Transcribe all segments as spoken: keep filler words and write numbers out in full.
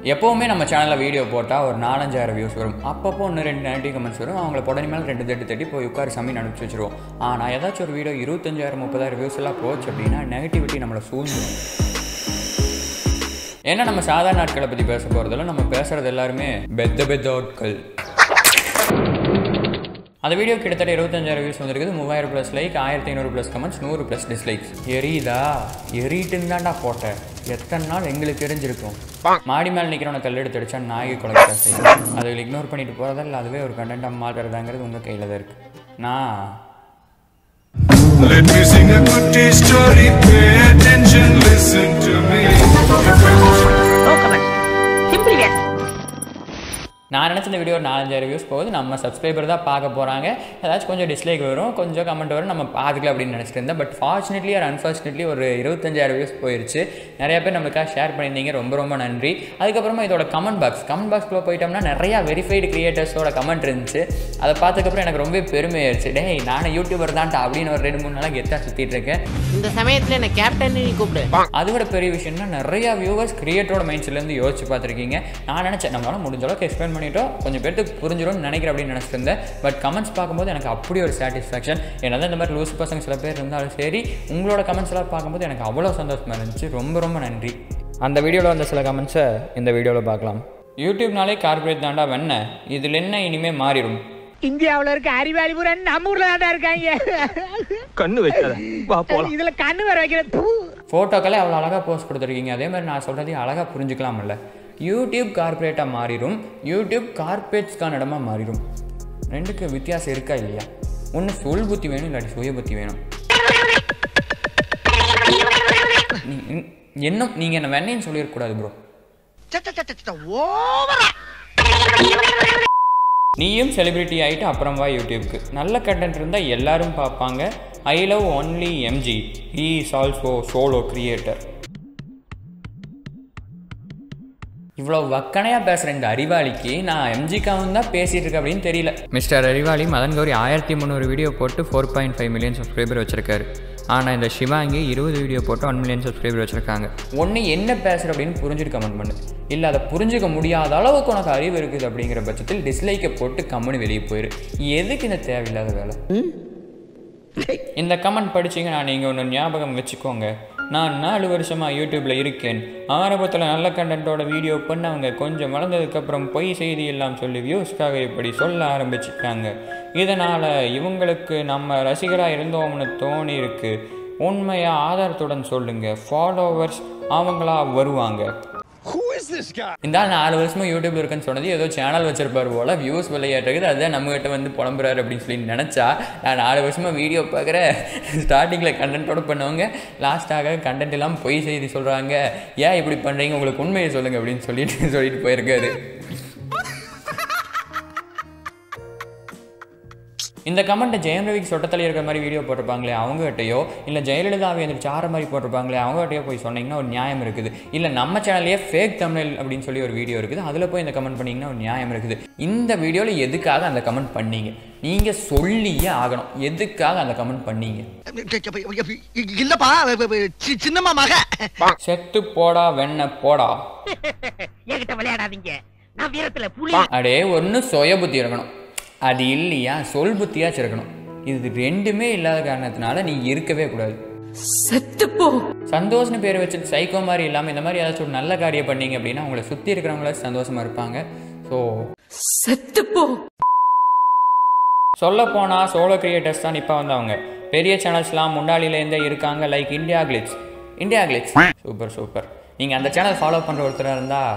எப்போவுமே நம்ம சேனலில் வீடியோ போட்டால் ஒரு நாலஞ்சாயிரம் வியூஸ் வரும். அப்பப்போ ஒன்று ரெண்டு நெகட்டிவ் கமெண்ட்ஸ் வரும். அவங்கள உடனே மேலே ரெண்டு தட்டு தட்டி போய் உட்கார சமையல் அனுப்பிச்சி வச்சுருவோம். ஆனால் ஏதாச்சும் ஒரு வீடியோ இருபத்தஞ்சாயிரம் முப்பதாயிரம் வியூஸ் எல்லாம் போச்சு அப்படின்னா நெகட்டிவிட்டி நம்மளை சூழ்ந்துடும். ஏன்னா நம்ம சாதாரண நாட்களை பற்றி பேச போகிறதில்ல, நம்ம பேசுகிறது எல்லாருமே பெத்த பெத்த ஆட்கள். அந்த வீடியோ கிட்டத்தட்ட இருபத்தஞ்சாயிரம் வியூஸ் வந்துருக்குது. மூவாயிரம் ப்ளஸ் லைக், ஆயிரத்தி ஐநூறு ப்ளஸ் கமெண்ட்ஸ், நூறு ப்ளஸ் டிஸ்லைக்ஸ். எரியுதா எரிட்டுன்னு தான்டா போட்டேன். எத்தனை நாள் எங்களுக்கு தெரிஞ்சிருக்கும். மாடி மேலே நிற்கிறவனை கல் எடுத்து அடிச்சா நாய்க்கு குழந்தை செய்யும். அதை இக்னோர் பண்ணிட்டு போகிறதா இல்லை அதுவே ஒரு கண்டென்ட்டாக மாற்றுறதாங்கிறது உங்கள் கையில் தான் இருக்குது. நான் Let me sing a good story, pay attention, listen to me. No comment. Simply yes. நான் நினச்ச இந்த வீடியோ ஒரு நாலஞ்சாயிரம் வியூஸ் போகுது. நம்ம சப்ஸ்கிரைபர் தான் பார்க்க போகிறாங்க. ஏதாச்சும் கொஞ்சம் டிஸ்லைக் வரும், கொஞ்சம் கமெண்ட் வரும், நம்ம பார்த்துக்கலாம் அப்படின்னு நினச்சிட்டு இருந்தேன். பட் ஃபார்ச்சுனேட்லி ஆர் அன்ஃபார்ச்சுனேட்லி ஒரு இருபத்தஞ்சாயிரம் வியூஸ் போயிடுச்சு. நிறையா பேர் நம்மளுக்காக ஷேர் பண்ணியிருந்தீங்க, ரொம்ப ரொம்ப நன்றி. அதுக்கப்புறமா இதோட கமெண்ட் பாக்ஸ் கமெண்ட் பாக்ஸ்க்குள்ளே போயிட்டோம்னா நிறையா வெரிஃபைடு கிரியேட்டர்ஸோட கமெண்ட் இருந்துச்சு. அதை பார்த்ததுக்கப்புறம் எனக்கு ரொம்ப பெருமையாயிருச்சு. டே நானும் யூடியூபர் தான்ட்டா அப்படின்னு ஒரு ரெண்டு மூணு நாளாக கெத்தாக சுற்றிட்டு இருக்கேன். இந்த சமயத்தில் என்ன கேப்டன் கூப்பிடு. அதோட பெரிய விஷயம்னா நிறையா வியூவர்ஸ் கிரியேட்டரோட மைண்ட் செட்லேருந்து யோசிச்சு பார்த்துருக்கீங்க. நான் நினச்சேன் நம்மளால முடிஞ்ச அளவுக்கு எக்ஸ்பிளைன் பண்ணி கொஞ்சம் பேருக்கு புரிஞ்சிடும்னு நினைக்கிறேன் அப்படின்னு நினச்சிட்டு இருந்தேன். பட் கமெண்ட்ஸ் பார்க்கும்போது எனக்கு அப்படி ஒரு சாட்டிஸ்ஃபேக்ஷன். என்னதான் இந்த மாதிரி லூஸ் பசங்க சில பேர் இருந்தாலும் சரி, உங்களோட கமெண்ட்ஸ் எல்லாம் பார்க்கும்போது எனக்கு அவ்வளோ சந்தோஷமாக இருந்துச்சு. ரொம்ப ரொம்ப நன்றி. அந்த வீடியோவில் வந்த சில கமெண்ட்ஸை இந்த வீடியோவில் பார்க்கலாம். யூடியூப்னாலே கார்பரேட் தாண்டா வெண்ண, இதில் என்ன இனிமேல் மாறிடும். இந்தியாவில் இருக்க அறிவாளி பூரா நம்ம ஊர்ல தான் இருக்காங்க. கண்ணு வைக்காத இதுல கண்ணு வர வைக்கிறது. ஃபோட்டோக்களே அவ்வளோ அழகாக போஸ்ட் கொடுத்துருக்கீங்க. அதே மாதிரி நான் சொல்கிறதையும் அழகாக புரிஞ்சுக்கலாம்ல. யூடியூப் கார்பரேட்டாக மாறிடும், யூடியூப் கார்பரேட்ஸ்க்கான இடமா மாறிடும். ரெண்டுக்கு வித்தியாசம் இருக்கா இல்லையா? ஒன்று சொல் புத்தி வேணும், இல்லாட்டி சுய புத்தி வேணும். என்ன நீங்கள் என்ன வேணேன்னு சொல்லிடக்கூடாது ப்ரோ. நீயும் செலிபிரிட்டி ஆகிட்டு அப்புறம் வா யூடியூப்க்கு. நல்ல கண்டென்ட் இருந்தால் எல்லாரும் பார்ப்பாங்க. I love only MG, he is also solo creator. இவ்வளோ வக்கனையாக பேசுகிற இந்த அறிவாளிக்கு நான் எம்ஜிக்காவும் தான் பேசிகிட்டு இருக்கேன் அப்படின்னு தெரியல. மிஸ்டர் அறிவாளி மதன் கௌரி ஆயிரத்தி முந்நூறு வீடியோ போட்டு four point five million subscriber வச்சுருக்காரு. ஆனால் இந்த சிவாங்கி இருபது வீடியோ போட்டு ஒன் மில்லியன் சப்ஸ்கிரைபர் வச்சுருக்காங்க. ஒன்று என்ன பேசுகிற அப்படின்னு புரிஞ்சுட்டு கமெண்ட் பண்ணு. இல்லை அதை புரிஞ்சுக்க முடியாத அளவுக்கு உனக்கு அறிவு இருக்குது அப்படிங்கிற பட்சத்தில் டிஸ்லைக்கை போட்டு கம்முன்னு வெளியே போயிரு. எதுக்கு இந்த தேவையில்லாத வேலை? இந்த கமெண்ட் படிச்சிங்கன்னா நீங்கள் ஒன்று ஞாபகம் வச்சுக்கோங்க. நான் நாலு வருஷமாக யூடியூப்பில் இருக்கேன். ஆரம்பத்தில் நல்ல கண்டென்ட்டோட வீடியோ பண்ணவங்க கொஞ்சம் வளர்ந்ததுக்கப்புறம் பொய் செய்தி எல்லாம் சொல்லி வியூஸ்க்காக இப்படி சொல்ல ஆரம்பிச்சுட்டாங்க. இதனால் இவங்களுக்கு நம்ம ரசிகராக இருந்தோம்னு தோணி இருக்கு. உண்மையாக ஆதாரத்துடன் சொல்லுங்கள், ஃபாலோவர்ஸ் அவங்களா வருவாங்க. இந்த ஆள் நாலு வருஷமாக யூடியூப்ல இருக்குன்னு சொன்னது ஏதோ சேனல் வச்சிருப்பார் போல, வியூஸ் விளையாட்டுறது அதுதான் நம்மகிட்ட வந்து புலம்புறாரு அப்படின்னு சொல்லி நினச்சா, நான் நாலு வருஷமாக வீடியோ பார்க்குற ஸ்டார்டிங்கில் கண்டென்ட்டோட பண்ணவங்க லாஸ்ட்டாக கண்டென்ட் எல்லாம் பொய் செய்தி சொல்கிறாங்க. ஏன் இப்படி பண்ணுறீங்க, உங்களுக்கு உண்மையை சொல்லுங்கள் அப்படின்னு சொல்லிட்டு சொல்லிட்டு போயிருக்காரு. இந்த கமெண்ட்டை ஜெயம் ரவிக்கு சொட்டத்தில் இருக்கிற மாதிரி வீடியோ போட்டிருப்பாங்களே அவங்ககிட்டயோ, இல்லை ஜெயலலிதாவை எந்திரிச்சு ஆற மாதிரி போட்டிருப்பாங்களே அவங்ககிட்டயோ போய் சொன்னீங்கன்னா ஒரு நியாயம் இருக்குது. இல்லை நம்ம சேனல்லையே ஃபேக் தமிழ் அப்படின்னு சொல்லி ஒரு வீடியோ இருக்குது, அதில் போய் இந்த கமெண்ட் பண்ணிங்கன்னா ஒரு நியாயம் இருக்குது. இந்த வீடியோவில் எதுக்காக அந்த கமெண்ட் பண்ணீங்க? நீங்கள் சொல்லியே ஆகணும். எதுக்காக அந்த கமெண்ட் பண்ணீங்க? இல்லப்பா சின்னமாக செத்து போடா வெண்ண போடா என்கிட்ட விளையாடாதீங்க. நான் வீரத்தில் புலி. அடே ஒன்று சுய புத்தி இருக்கணும், அது இல்லையா சொல் புத்தியாச்சும் இருக்கணும். இது ரெண்டுமே இல்லாத காரணத்தினால நீ இருக்கவே கூடாது. செத்துப்போ சந்தோஷம்னு பேர் வச்சுட்டு சைக்கோ மாதிரி இல்லாமல் இந்த மாதிரி ஏதாச்சும் ஒரு நல்ல காரியம் பண்ணீங்க அப்படின்னா உங்களை சுற்றி இருக்கிறவங்கள சந்தோஷமா இருப்பாங்க. ஸோ செத்துப்போ சொல்ல போனால் சோலோ கிரியேட்டர்ஸ் தான் இப்போ வந்தவங்க. பெரிய சேனல்ஸ்லாம் முன்னாடியிலேருந்தே இருக்காங்க. Like India Glitz. India Glitz super super. நீங்கள் அந்த சேனல் ஃபாலோ பண்ணுற ஒருத்தராக இருந்தால்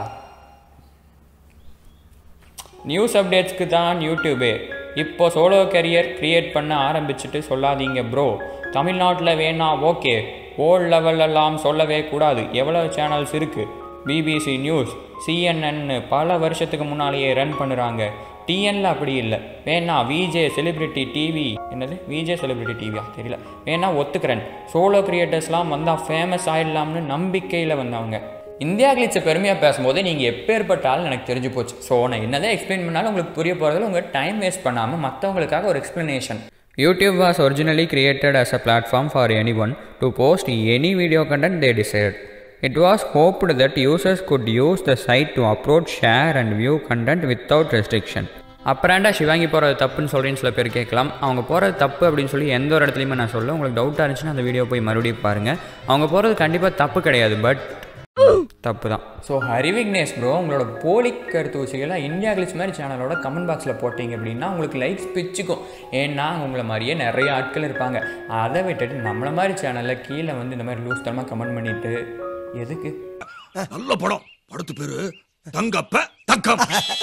நியூஸ் அப்டேட்ஸ்க்கு தான் யூடியூபே. இப்போ சோலோ கரியர் க்ரியேட் பண்ண ஆரம்பிச்சுட்டு சொல்லாதீங்க ப்ரோ. தமிழ்நாட்டில் வேணா ஓகே, வேர்ல்ட் லெவலெல்லாம் சொல்லவே கூடாது. எவ்வளோ சேனல்ஸ் இருக்குது. பிபிசி நியூஸ், சிஎன்என் பல வருஷத்துக்கு முன்னாலேயே ரன் பண்ணுறாங்க. டிஎன்ல அப்படி இல்லை. வேணா விஜே செலிபிரிட்டி டிவி, என்னது விஜே செலிபிரிட்டி டிவியா தெரியல, வேணா ஒத்துக்கிறேன். சோலோ கிரியேட்டர்ஸ்லாம் வந்தால் ஃபேமஸ் ஆகிடலாம்னு நம்பிக்கையில் வந்தவங்க. இந்தியா கிளிட்ஸை பெருமையாக பேசும்போது நீங்கள் எப்பேற்பட்டாலும் எனக்கு தெரிஞ்சு போச்சு. ஸோ நான் என்னதான் எக்ஸ்பிளைன் பண்ணாலும் உங்களுக்கு புரிய போகிறதில்ல. உங்கள் டைம் வேஸ்ட் பண்ணாமல் மற்றவங்களுக்காக ஒரு explanation. YouTube was originally created as a platform for anyone to post any video content they desired. It was hoped that users could use the site to upload, share and view content without restriction. அப்புறம்டா சிவாங்கி போகிறது தப்புன்னு சொல்கிறேன்னு சில பேர் கேட்கலாம். அவங்க போகிறது தப்பு அப்படின்னு சொல்லி எந்த ஒரு இடத்துலையுமே நான் சொல்ல. உங்களுக்கு டவுட்டாக இருந்துச்சுன்னா அந்த வீடியோ போய் மறுபடியும் பாருங்கள். அவங்க போகிறது கண்டிப்பாக தப்பு கிடையாது, பட் தப்பு தான். ஸோ ஹரி விக்னேஷ் ப்ரோ, உங்களோட போலி கருத்து ஊசிகளாக இந்தியா கிளிச் மாதிரி சேனலோட கமெண்ட் பாக்ஸில் போட்டிங்க அப்படின்னா உங்களுக்கு லைக்ஸ் பிச்சுக்கும். ஏன்னா உங்களை மாதிரியே நிறைய ஆட்கள் இருப்பாங்க. அதை விட்டுட்டு நம்மளை மாதிரி சேனலில் கீழே வந்து இந்த மாதிரி லூஸ் தரமாக கமெண்ட் பண்ணிவிட்டு எதுக்கு? நல்ல படம், படத்து பேரு தங்கப்ப தக்கம்.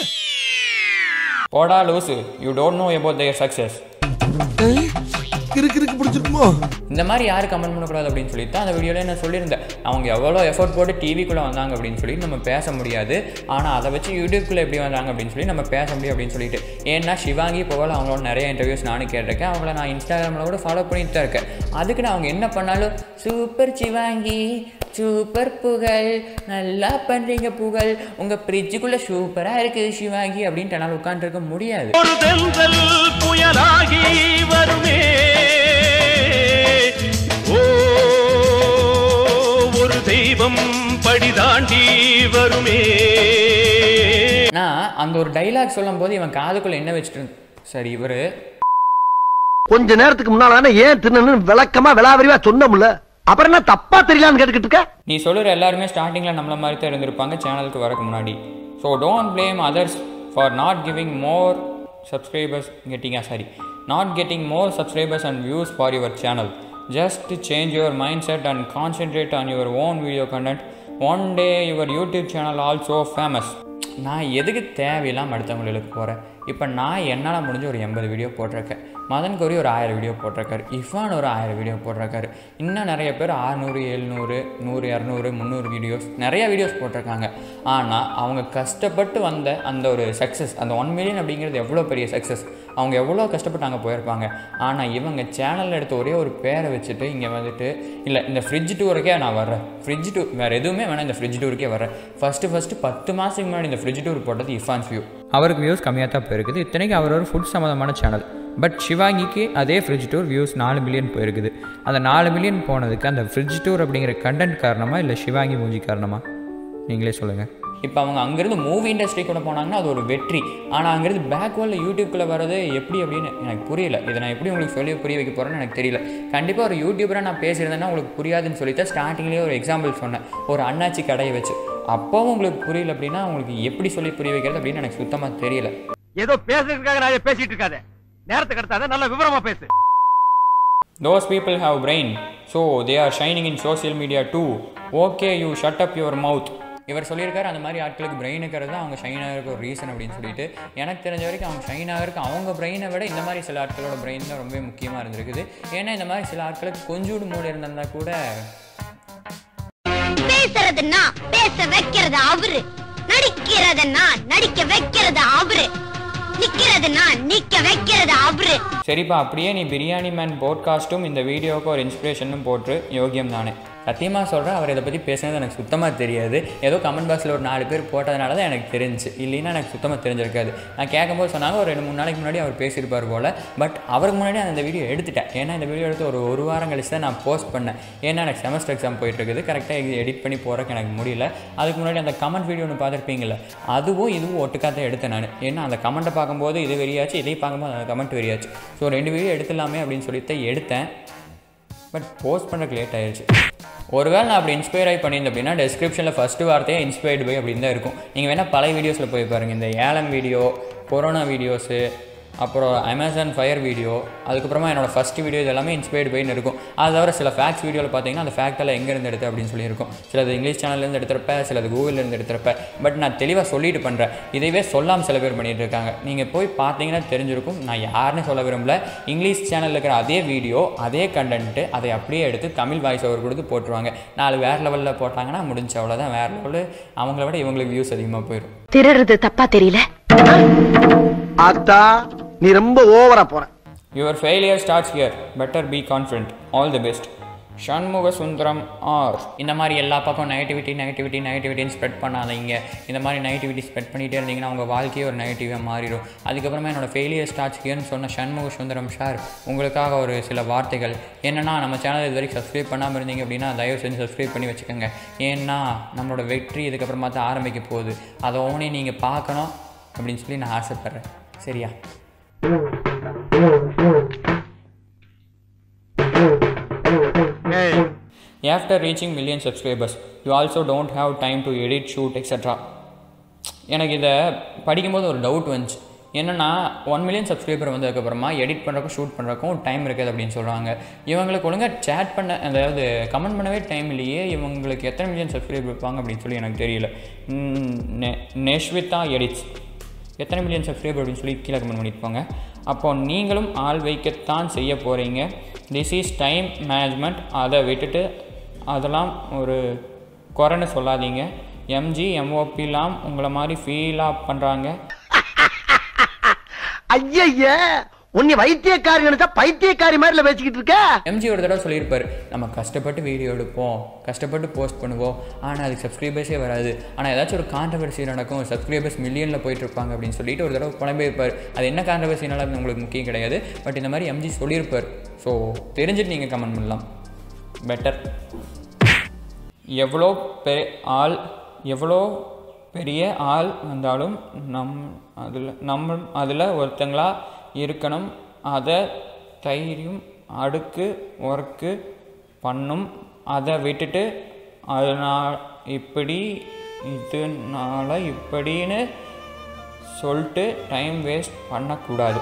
போடா லூசு, you don't know about their success. இந்த மாதிரி யார் கமெண்ட் பண்ணக்கூடாது அப்படின்னு சொல்லிட்டு அந்த வீடியோவில் நான் சொல்லியிருந்தேன். அவங்க எவ்வளோ எஃபோர்ட் போட்டு டிவிக்குள்ளே வந்தாங்க அப்படின்னு சொல்லி நம்ம பேச முடியாது. ஆனால் அதை வச்சு யூடியூப்குள்ளே எப்படி வந்தாங்க அப்படின்னு சொல்லி நம்ம பேச முடியும் அப்படின்னு சொல்லிட்டு. ஏன்னா சிவாங்கி போகல அவங்களோட நிறைய இன்டர்வியூஸ் நானும் கேட்டிருக்கேன். அவங்கள நான் இன்ஸ்டாகிராமில் கூட ஃபாலோ பண்ணிட்டு தான் இருக்கேன். அதுக்கு நான் அவங்க என்ன பண்ணாலும் சூப்பர் சிவாங்கி, சூப்பர் புகழ், நல்லா பண்ணுறீங்க புகழ், உங்கள் ஃப்ரிட்ஜுக்குள்ளே சூப்பராக இருக்குது சிவாங்கி அப்படின்ட்டு என்னால் உட்காந்துருக்க முடியாது. புயலாகி வருமே, ஒரு தெய்வம் படிதாண்டி வருமே. நான் அந்த ஒரு டைலாக் சொல்லும் போது இவன் காதுக்குள்ள என்ன வச்சுட்டு சரி இவரு கொஞ்ச நேரத்துக்கு முன்னால ஏன் தின்னு விளக்கமா விளாவரிவா சொன்னமுல்ல, அப்புறம் என்ன தப்பா தெரியலான்னு கேட்டுக்கிட்டு இருக்க? நீ சொல்லுற எல்லாருமே ஸ்டார்டிங்ல நம்மள மாதிரி தான் இருந்திருப்பாங்க சேனலுக்கு வரக்கு முன்னாடி. So don't blame others for not giving more subscribers getting ah sorry not getting more subscribers and views for your channel. Just change your mindset and concentrate on your own video content. One day your YouTube channel also famous. நான் எதுக்கு தேவையில்லாமல் அடுத்தவங்களுக்கு போகிறேன்? இப்போ நான் என்னால் முடிஞ்ச ஒரு எண்பது வீடியோ போட்டிருக்கேன். மதன் கோரி ஒரு ஆயிரம் வீடியோ போட்டிருக்காரு. இஃபான் ஒரு ஆயிரம் வீடியோ போட்டிருக்காரு. இன்னும் நிறைய பேர் அறுநூறு எழுநூறு நூறு இரநூறு முந்நூறு வீடியோஸ் நிறைய வீடியோஸ் போட்டிருக்காங்க. ஆனால் அவங்க கஷ்டப்பட்டு வந்த அந்த ஒரு சக்ஸஸ், அந்த ஒன் மில்லியன் அப்படிங்கிறது எவ்வளோ பெரிய சக்ஸஸ். அவங்க எவ்வளோ கஷ்டப்பட்டு அங்கே போயிருப்பாங்க. ஆனால் இவங்க சேனலில் எடுத்த ஒரே ஒரு பேரை வச்சுட்டு இங்கே வந்துட்டு இல்லை இந்த ஃப்ரிட்ஜ் டூருக்கே நான் வர்றேன், ஃப்ரிட்ஜ் டூர் வேறு எதுவுமே வேணாம், இந்த ஃப்ரிட்ஜ் டூருக்கே வர்றேன். ஃபஸ்ட்டு ஃபஸ்ட்டு பத்து மாதத்துக்கு முன்னாடி இந்த ஃப்ரிட்ஜ் டூர் போட்டது இஃபான்ஸ் வியூ. அவருக்கு வியூஸ் கம்மியாக தான் போயிருக்குது. இத்தனைக்கு அவர் ஒரு ஃபுட் சம்மந்தமான சேனல். பட் சிவாங்கிக்கு அதே ஃப்ரிட்ஜ் டூர் வியூஸ் நாலு மில்லியன் போயிருக்குது. அந்த நாலு மில்லியன் போனதுக்கு அந்த ஃப்ரிட்ஜ் டூர் அப்படிங்கிற கண்டென்ட் காரணமாக இல்லை சிவாங்கி மூஞ்சி காரணமாக நீங்களே சொல்லுங்கள். இப்போ அவங்க அங்கேருந்து மூவி இண்டஸ்ட்ரி கூட போனாங்கன்னா அது ஒரு வெற்றி. ஆனால் அங்கேருந்து பேக்வேர்டில் யூடியூப்குள்ளே வர்றது எப்படி அப்படின்னு எனக்கு புரியல. இதை நான் எப்படி உங்களுக்கு சொல்லி புரிய வைக்க போகிறேன்னு எனக்கு தெரியல. கண்டிப்பாக ஒரு யூடியூபராக நான் பேசியிருந்தேன்னா உங்களுக்கு புரியாதுன்னு சொல்லிட்டு ஸ்டார்டிங்லேயே ஒரு எக்ஸாம்பிள் சொன்னேன், ஒரு அண்ணாச்சி கடையை வச்சு. அப்போவும் உங்களுக்கு புரியல அப்படின்னா உங்களுக்கு எப்படி சொல்லி புரிய வைக்கிறது அப்படின்னு எனக்கு சுத்தமாக தெரியல. ஏதோ பேசுறதுக்காக நான் பேசிட்டு இருக்காத, நேரத்துக்கு எடுத்தாத நல்ல விவரமா பேசு. Those people have brain, so they are shining in social media too. Okay, you shut up your mouth. இவர் சொல்லியிருக்காரு அந்த மாதிரி ஆட்களுக்கு பிரெயின் இருக்கிறது தான் அவங்க ஷைன் ஆகிறதுக்கு ஒரு ரீசன் அப்படின்னு சொல்லிட்டு. எனக்கு தெரிஞ்ச வரைக்கும் அவங்க ஷைன் ஆகிறதுக்கு அவங்க பிரெயினை விட இந்த மாதிரி சில ஆட்களோட பிரெயின் தான் ரொம்ப முக்கியமாக இருந்திருக்குது. ஏன்னா இந்த மாதிரி சில ஆட்களுக்கு கொஞ்சோடு மூளை இருந்தா கூட பேசுறதுன்னா பேச வைக்கிறது அவரு, நடிக்கிறதுன்னா நடிக்க வைக்கிறது அவரு, நிக்கிறதுன்னா நிக்க வைக்கிறது அவரு. சரிப்பா, அப்படியே நீ பிரியாணி மேன் போட்காஸ்ட்டும் இந்த வீடியோவுக்கு ஒரு இன்ஸ்பிரேஷனும் போட்டு யோகியம் தானே. சத்தியமாக சொல்கிறேன், அவர் இதை பற்றி பேசுனது எனக்கு சுத்தமாக தெரியாது. ஏதோ கமெண்ட் பாக்ஸில் ஒரு நாலு பேர் போட்டதுனால தான் எனக்கு தெரிஞ்சு, இல்லைன்னா எனக்கு சுத்தமாக தெரிஞ்சிருக்காது. நான் கேட்கும்போது சொன்னாங்க ஒரு ரெண்டு மூணு நாளைக்கு முன்னாடி அவர் பேசியிருப்பார் போல். பட் அவருக்கு முன்னாடி நான் இந்த வீடியோ எடுத்துட்டேன். ஏன்னா இந்த வீடியோ எடுத்து ஒரு ஒரு வாரம் கழிச்சு தான் நான் போஸ்ட் பண்ணேன். ஏன்னா எனக்கு செமஸ்டர் எக்ஸாம் போயிட்டுருக்குது, கரெக்டாக இது எடிட் பண்ணி போகிறக்கு எனக்கு முடியல. அதுக்கு முன்னாடி அந்த கமெண்ட் வீடியோ ஒன்று பார்த்துருப்பீங்களே, அதுவும் இதுவும் ஒட்டுக்காக எடுத்தேன் நான். ஏன்னா அந்த கமெண்ட்டை பார்க்கும்போது இது வெறியாச்சு, இதையும் பார்க்கும்போது அந்த கமெண்ட் வெறியாச்சு. ஸோ ரெண்டு வீடியோ எடுத்துடலாமே அப்படின்னு சொல்லிட்டு எடுத்தேன். பட் போஸ்ட் பண்ணுறதுக்கு லேட் ஆயிடுச்சு. ஒருவேளை நான் அப்படி இன்ஸ்பயர் ஆகி பண்ணியிருந்தேன் அப்படின்னா டிஸ்கிரிப்ஷனில் ஃபஸ்ட்டு வார்த்தையே இன்ஸ்பயர்டு பை அப்படின்னு தான் இருக்கும். நீங்கள் வேணால் பழைய வீடியோஸில் போய் பாருங்கள். இந்த ஏலம் வீடியோ, கொரோனா வீடியோஸு, அப்புறம் அமேசான் ஃபயர் வீடியோ, அதுக்கப்புறமா என்னோடய ஃபஸ்ட்டு வீடியோ, இது எல்லாமே இன்ஸ்பயர்டு பைன்னு இருக்கும். அது தவிர சில ஃபேக்ட்ஸ் வீடியோவில் பார்த்தீங்கன்னா அந்த ஃபேக்டெல்லாம் எங்கேருந்து எடுத்து அப்படின்னு சொல்லியிருக்கும். சிலது இங்கிலீஷ் சேனல்லேருந்து எடுத்துருப்பேன், சிலது கூகுள்லேருந்து எடுத்துருப்பேன். பட் நான் தெளிவாக சொல்லிட்டு பண்ணுறேன். இதவே சொல்லாமல் சில பேர் பண்ணிகிட்டு இருக்காங்க. நீங்கள் போய் பார்த்தீங்கன்னா தெரிஞ்சிருக்கும். நான் யாருன்னு சொல்ல விரும்பல. இங்கிலீஷ் சேனலில் இருக்கிற அதே வீடியோ, அதே கண்டென்ட்டு, அதை அப்படியே எடுத்து தமிழ் வாய்ஸ் ஓவர் கொடுத்து போட்டுருவாங்க. நாலு வேறு லெவலில் போட்டாங்கன்னா முடிஞ்ச அவ்வளோதான். வேறு லெவலில் அவங்கள விட இவங்களுக்கு வியூஸ் அதிகமாக போயிடும். திருடுறது தப்பா தெரியல. அத்தா நீ ரொம்ப ஓவரா போற. Your failure starts here. Better be confident. All the best. Shanmuga Sundaram R இந்த மாதிரி எல்லா பக்கம் நெகட்டிவிட்டி நெகட்டிவிட்டி நெகட்டிவிட்டின்னு ஸ்ப்ரெட் பண்ணாதீங்க. இந்த மாதிரி நெகட்டிவிட்டி ஸ்ப்ரெட் பண்ணிகிட்டே இருந்தீங்கன்னா உங்கள் வாழ்க்கையே ஒரு நெகட்டிவாக மாறிடும். அதுக்கப்புறமா என்னோடய ஃபெயிலியர் ஸ்டார்ட்ஸ் ஹியர்னு சொன்ன ஷண்முக சுந்தரம் சார் உங்களுக்காக ஒரு சில வார்த்தைகள். என்னென்னா, நம்ம சேனல் இது வரைக்கும் சப்ஸ்கிரைப் பண்ணாமல் இருந்தீங்க அப்படின்னா தயவு செஞ்சு சப்ஸ்கிரைப் பண்ணி வச்சுக்கோங்க. ஏன்னா நம்மளோட வெற்றி இதுக்கப்புறமா தான் ஆரம்பிக்க போகுது. அதை ஓனே நீங்கள் பார்க்கணும் அப்படின்னு சொல்லி நான் ஆசைப்பட்றேன். சரியா? After reaching million subscribers, you also don't have time to edit, shoot, et cetera. எனக்கு இதை படிக்கும்போது ஒரு டவுட் வந்துச்சு. என்னென்னா, ஒன் மில்லியன் சப்ஸ்கிரைபர் வந்ததுக்கப்புறமா எடிட் பண்ணுறக்கும் ஷூட் பண்ணுறக்கும் டைம் இருக்குது அப்படின்னு சொல்கிறாங்க. இவங்களுக்கு ஒழுங்காக சேட் பண்ண, அதாவது கமெண்ட் பண்ணவே டைம் இல்லையே. இவங்களுக்கு எத்தனை மில்லியன் சப்ஸ்கிரைபர் இருப்பாங்க அப்படின்னு சொல்லி எனக்கு தெரியல. நெஷ்விதா எடிட்ஸ் எத்தனை மில்லியன் சப்ஸ்கிரைபர் அப்படின்னு சொல்லி கீழே கமெண்ட் பண்ணியிருப்பாங்க. அப்போது நீங்களும் ஆள் வைக்கத்தான் செய்ய போகிறீங்க. This is time management. அதை விட்டுட்டு அதெல்லாம் ஒரு குறைன்னு சொல்லாதீங்க. எம்ஜி எம்ஓபிலாம் உங்களை மாதிரி ஃபீலாக பண்ணுறாங்க. ஐய உன்னை வைத்தியக்காரி நினைச்சா பைத்தியக்காரி மாதிரி பேசிக்கிட்டு இருக்க. எம்ஜி ஒரு தடவை சொல்லியிருப்பார், நம்ம கஷ்டப்பட்டு வீடியோ எடுப்போம், கஷ்டப்பட்டு போஸ்ட் பண்ணுவோம், ஆனால் அதுக்கு சப்ஸ்கிரைபர்ஸே வராது. ஆனால் ஏதாச்சும் ஒரு கான்ட்ரவர்சி நடக்கும், சப்ஸ்கிரைபர்ஸ் மில்லியனில் போயிட்டு இருப்பாங்க அப்படின்னு சொல்லிட்டு ஒரு தடவை புலம்பியிருப்பார். அது என்ன கான்ட்ரவர்சினால உங்களுக்கு முக்கியம் கிடையாது. பட் இந்த மாதிரி எம்ஜி சொல்லியிருப்பார். ஸோ தெரிஞ்சுட்டு நீங்கள் கமெண்ட் பண்ணலாம். பெட்டர். எவ்வளோ பெ ஆள் எவ்வளோ பெரிய ஆள் வந்தாலும் நம் அதில் நம்ம அதில் ஒருத்தங்களா இருக்கணும். அதை தைரியம் அடுக்கு ஒர்க்கு பண்ணும். அதை விட்டுட்டு அதனால் இப்படி இதனால இப்படின்னு சொல்லிட்டு டைம் வேஸ்ட் பண்ணக்கூடாது.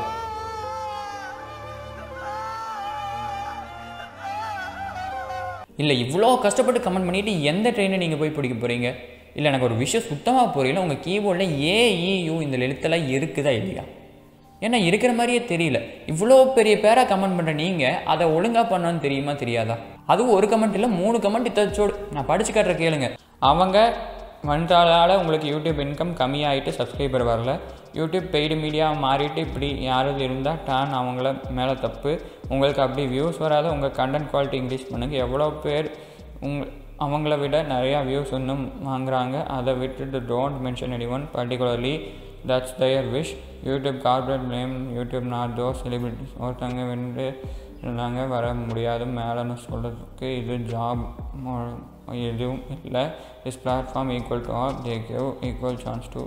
இல்லை, இவ்வளோ கஷ்டப்பட்டு கமெண்ட் பண்ணிவிட்டு எந்த ட்ரெயினை நீங்கள் போய் பிடிக்க போகிறீங்க? இல்லை, எனக்கு ஒரு விஷயம் சுத்தமாக புரியல. உங்கள் கீபோர்டில் ஏஇயூ இந்த எழுத்தெல்லாம் இருக்குதா இல்லையா? ஏன்னா இருக்கிற மாதிரியே தெரியல. இவ்வளோ பெரிய பேராக கமெண்ட் பண்ணுற நீங்கள் அதை ஒழுங்காக பண்ணணும்னு தெரியுமா தெரியாதா? அதுவும் ஒரு கமெண்ட் இல்லை, மூணு கமெண்ட் இத்தச்சோடு நான் படித்து காட்டுற கேளுங்க. அவங்க வந்தால் உங்களுக்கு யூடியூப் இன்கம் கம்மியாகிட்டு சப்ஸ்கிரைபர் வரல, யூடியூப் பெய்டு மீடியா மாறிட்டு இப்படி யாராவது இருந்தால் டான் அவங்கள மேலே தப்பு. உங்களுக்கு அப்படி வியூஸ் வராத உங்கள் கண்டென்ட் குவாலிட்டி இன்க்ரீஸ் பண்ணுங்கள். எவ்வளோ பேர் உங் அவங்கள விட நிறையா வியூஸ் இன்னும் வாங்குறாங்க. அதை விட்டுட்டு don't mention any one particularly, that's their wish. YouTube corporate name YouTube not though celebrities. ஒருத்தங்க வென்று இருந்தாங்க வர முடியாது மேலேன்னு சொல்கிறதுக்கு இது ஜாப் எதுவும் இல்லை. This platform equal to all, they give equal chance to.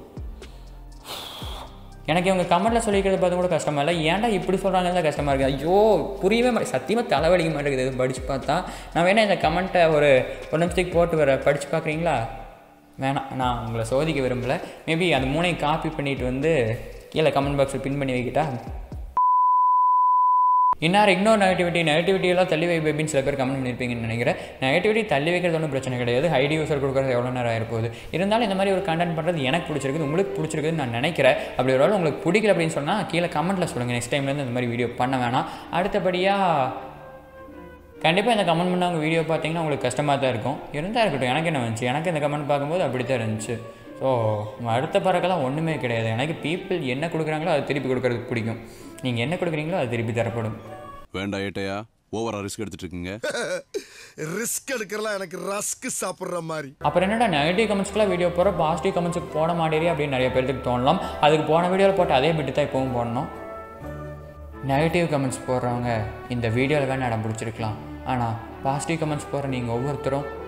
எனக்கு இவங்க கமெண்ட்டில் சொல்லிக்கிறது பார்த்து கூட கஷ்டமாக இல்லை. ஏன்டா இப்படி சொல்கிறாங்க தான் கஷ்டமாக இருக்குது. ஐயோ புரியவே மாட்டேன், சத்தியமாக தலைவலிக்க மாட்டேங்குது இது படித்து பார்த்தா. நான் வேணால் இந்த கமெண்ட்டை ஒரு ஒரு நிமிஷத்துக்கு போட்டு வர படித்து பார்க்குறீங்களா? வேணாம், நான் உங்களை சோதிக்க விரும்பலை. மேபி அந்த மூணையும் காப்பி பண்ணிவிட்டு வந்து கீழே கமெண்ட் பாக்ஸில் பின் பண்ணி வைக்கிட்டா. இன்னார் இக்னோர் நெகட்டிவிட்டி நெகட்டிவிட்டியெல்லாம் தள்ளி வை பேபின்னு சில பேர் கமெண்ட் பண்ணியிருப்பீங்கன்னு நினைக்கிறேன். நெகட்டிவிட்டி தள்ளி வைக்கிறது ஒன்றும் பிரச்சனை கிடையாது. ஐடி யூசர் கொடுக்குறது எவ்வளோ நேரம் ஆயிருப்போகுது. இருந்தாலும் இந்த மாதிரி ஒரு கண்டென்ட் பண்ணுறது எனக்கு பிடிச்சிருக்குது, உங்களுக்கு பிடிச்சிருக்குதுன்னு நான் நினைக்கிறேன். அப்படி ஒரு வேளை உங்களுக்கு பிடிக்கல அப்படின்னு சொன்னால் கீழே கமெண்ட்டில் சொல்லுங்கள். நெக்ஸ்ட் டைம்லேருந்து இந்த மாதிரி வீடியோ பண்ண வேணாம். அடுத்தபடியாக கண்டிப்பாக இந்த கமெண்ட் பண்ணவங்க வீடியோ பார்த்தீங்கன்னா உங்களுக்கு கஷ்டமாக தான் இருக்கும். இருந்தால் இருக்கட்டும், எனக்கு என்ன வந்துச்சு, எனக்கு இந்த கமெண்ட் பார்க்கும்போது அப்படி தான் இருந்துச்சு. ஸோ அடுத்த பறக்கெல்லாம் ஒன்றுமே கிடையாது. எனக்கு பீப்புள் என்ன கொடுக்குறாங்களோ அதை திருப்பி கொடுக்கறதுக்கு பிடிக்கும். நீங்கள் என்ன கொடுக்குறீங்களோ அது திருப்பி தரப்படும். வேண்டாம் ஏட்டையா, ஓவரா ரிஸ்க் எடுத்துட்டு இருக்கீங்க. ரிஸ்க் எடுக்கிறலாம் எனக்கு ரஸ்க் சாப்பிட்ற மாதிரி. அப்புறம் என்னடா நெகட்டிவ் கமெண்ட்ஸ்க்குலாம் வீடியோ போகிற பாசிட்டிவ் கமெண்ட்ஸுக்கு போட மாட்டேறி அப்படின்னு நிறைய பேருக்கு தோணலாம். அதுக்கு போன வீடியோவில் போட்டு அதே பிட்டு தான் இப்போவும் போடணும். நெகட்டிவ் கமெண்ட்ஸ் போடுறவங்க இந்த வீடியோவில் வேணால் இடம் பிடிச்சிருக்கலாம். ஆனால் பாசிட்டிவ் கமெண்ட்ஸ் போடுற நீங்கள் ஒவ்வொருத்தரும்